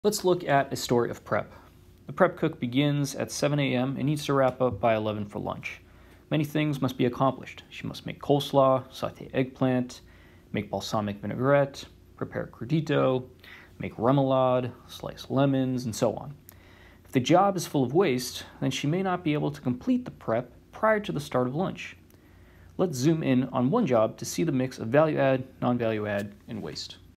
Let's look at a story of prep. The prep cook begins at 7 a.m. and needs to wrap up by 11 for lunch. Many things must be accomplished. She must make coleslaw, saute eggplant, make balsamic vinaigrette, prepare crudito, make remoulade, slice lemons, and so on. If the job is full of waste, then she may not be able to complete the prep prior to the start of lunch. Let's zoom in on one job to see the mix of value add, non-value add, and waste.